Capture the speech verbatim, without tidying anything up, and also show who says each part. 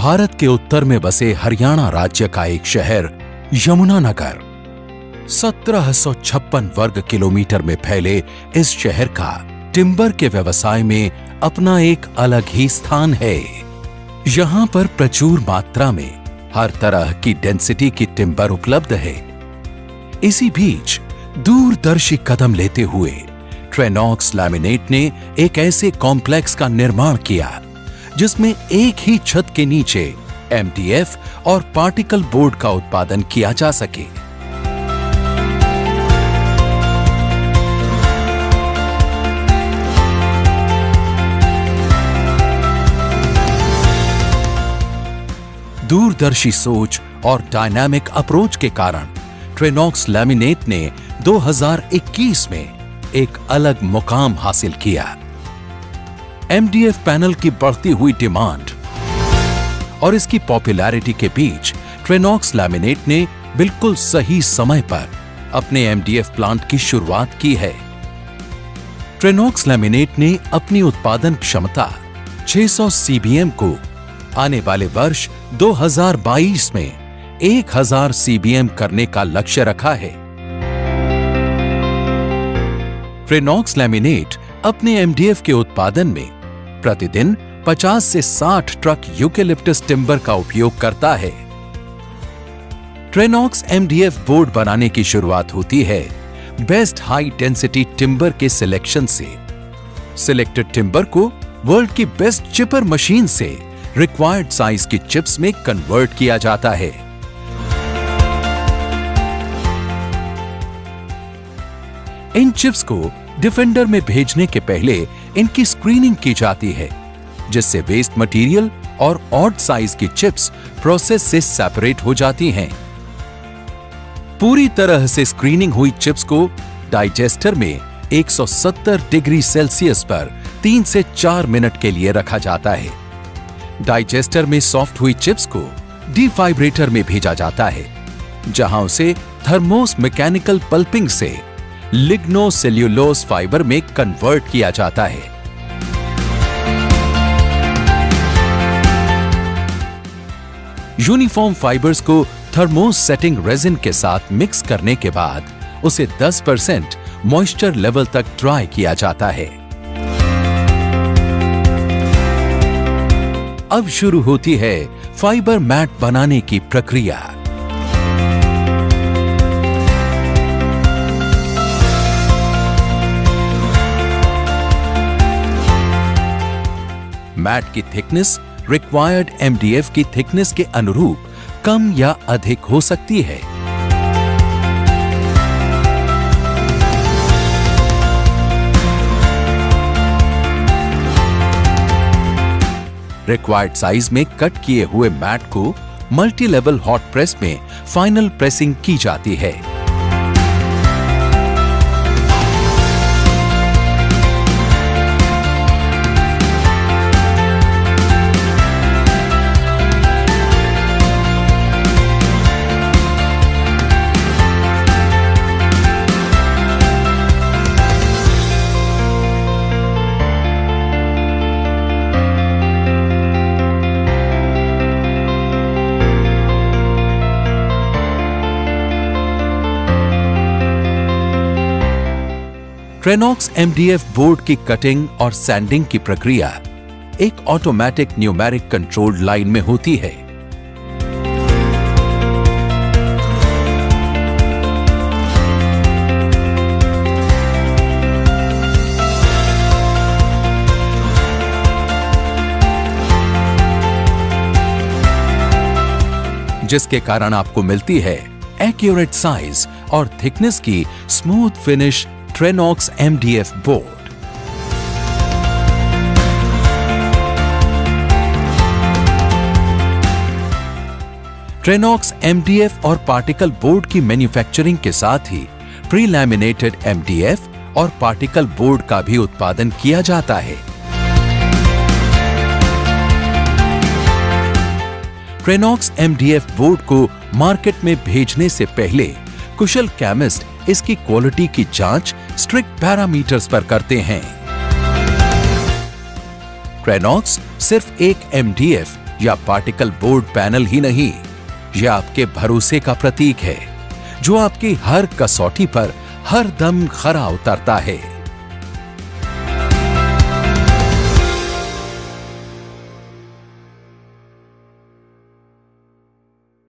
Speaker 1: भारत के उत्तर में बसे हरियाणा राज्य का एक शहर यमुनानगर। सत्रह सौ छप्पन वर्ग किलोमीटर में फैले इस शहर का टिम्बर के व्यवसाय में अपना एक अलग ही स्थान है। यहाँ पर प्रचुर मात्रा में हर तरह की डेंसिटी की टिम्बर उपलब्ध है। इसी बीच दूरदर्शी कदम लेते हुए ट्रेनॉक्स लैमिनेट ने एक ऐसे कॉम्प्लेक्स का निर्माण किया जिसमें एक ही छत के नीचे एम डी एफ और पार्टिकल बोर्ड का उत्पादन किया जा सके। दूरदर्शी सोच और डायनामिक अप्रोच के कारण ट्रेनॉक्स लैमिनेट ने दो हज़ार इक्कीस में एक अलग मुकाम हासिल किया। एम डी एफ पैनल की बढ़ती हुई डिमांड और इसकी पॉपुलैरिटी के बीच ट्रेनॉक्स लैमिनेट ने बिल्कुल सही समय पर अपने एम डी एफ प्लांट की शुरुआत की है। ट्रेनॉक्स लैमिनेट ने अपनी उत्पादन क्षमता छह सौ सी बी एम को आने वाले वर्ष दो हज़ार बाईस में एक हज़ार सी बी एम करने का लक्ष्य रखा है। ट्रेनॉक्स लैमिनेट अपने एम डी एफ के उत्पादन में प्रतिदिन पचास से साठ ट्रक यूकेलिप्टस टिम्बर का उपयोग करता है। Trenox M D F board बनाने की शुरुआत होती है बेस्ट हाई डेंसिटी टिम्बर के सिलेक्शन से। सिलेक्टेड टिम्बर को वर्ल्ड की बेस्ट चिपर मशीन से रिक्वायर्ड साइज की चिप्स में कन्वर्ट किया जाता है। इन चिप्स को डिफेंडर में भेजने के पहले इनकी स्क्रीनिंग की जाती है, जिससे वेस्ट मटेरियल और ऑड साइज की चिप्स प्रोसेस से सेपरेट हो जाती हैं। पूरी तरह से स्क्रीनिंग हुई चिप्स को डाइजेस्टर में एक सौ सत्तर डिग्री सेल्सियस पर तीन से चार मिनट के लिए रखा जाता है। डाइजेस्टर में सॉफ्ट हुई चिप्स को डिफाइब्रेटर में भेजा जाता है, जहां उसे थर्मोस मैकेनिकल पल्पिंग से लिग्नो सेल्यूलोज फाइबर में कन्वर्ट किया जाता है। यूनिफॉर्म फाइबर्स को थर्मोस सेटिंग रेजिन के साथ मिक्स करने के बाद उसे दस परसेंट मॉइस्चर लेवल तक ड्राई किया जाता है। अब शुरू होती है फाइबर मैट बनाने की प्रक्रिया। मैट की thickness required M D F की थिकनेस के अनुरूप कम या अधिक हो सकती है। रिक्वायर्ड साइज में कट किए हुए मैट को मल्टी लेवल हॉट प्रेस में फाइनल प्रेसिंग की जाती है। Trenox M D F board की कटिंग और सैंडिंग की प्रक्रिया एक ऑटोमेटिक न्यूमेरिक कंट्रोल्ड लाइन में होती है। जिसके कारण आपको मिलती है एक्यूरेट साइज और थिकनेस की smooth finish Trenox M D F board. Trenox M D F और पार्टिकल बोर्ड की मैन्युफैक्चरिंग के साथ ही pre laminated M D F और पार्टिकल बोर्ड का भी उत्पादन किया जाता है। Trenox M D F board को मार्केट में भेजने से पहले कुशल केमिस्ट इसकी क्वालिटी की जांच स्ट्रिक्ट पैरामीटर्स पर करते हैं। ट्रेनॉक्स सिर्फ एक एम डी एफ या पार्टिकल बोर्ड पैनल ही नहीं, यह आपके भरोसे का प्रतीक है जो आपकी हर कसौटी पर हर दम खरा उतरता है।